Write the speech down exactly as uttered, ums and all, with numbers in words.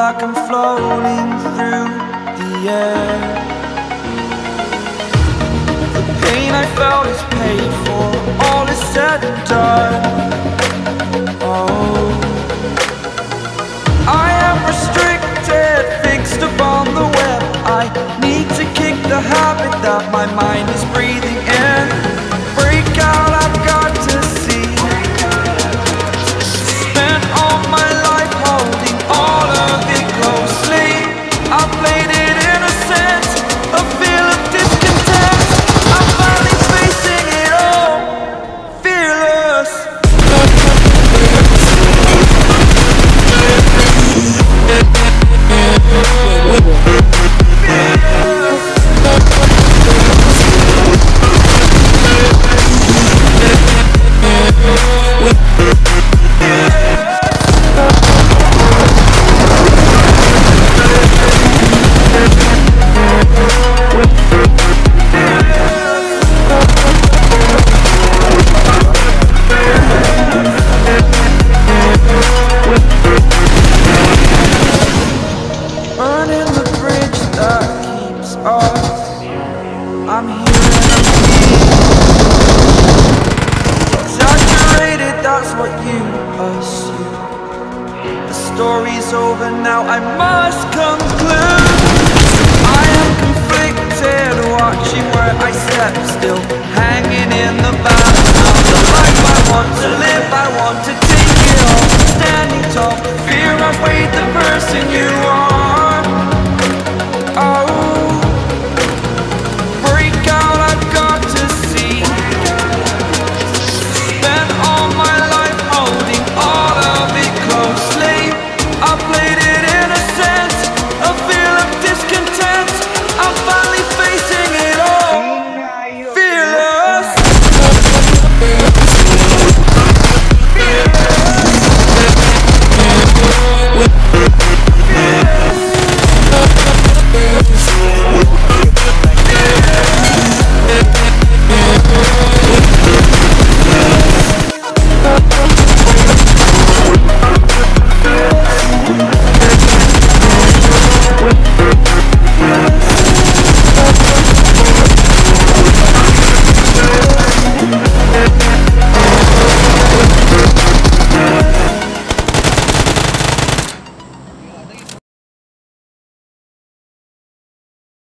like I'm floating through the air. The pain I felt is paid for, all is said and done. Oh, I am restricted, fixed upon the web. I need to kick the habit that my mind is breathing in. Break out, I've got to see. Spent all my life holding all of it closely. I played it innocent, a feel of discontent. I'm finally facing it all, fearless. Burning the bridge that keeps us. I'm here and I'm here. Exaggerated, that's what you assume. The story's over now, I must conclude.